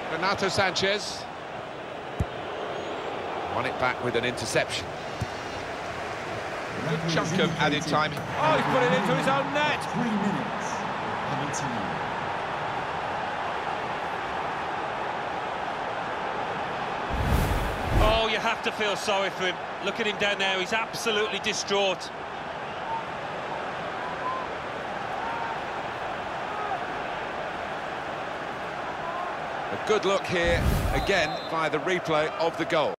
Renato Sanchez. Won it back with an interception. Good chunk of added time. Oh, he's put it into his own net. 3 minutes. Penalty. Oh, you have to feel sorry for him. Look at him down there, he's absolutely distraught. A good look here, again, via the replay of the goal.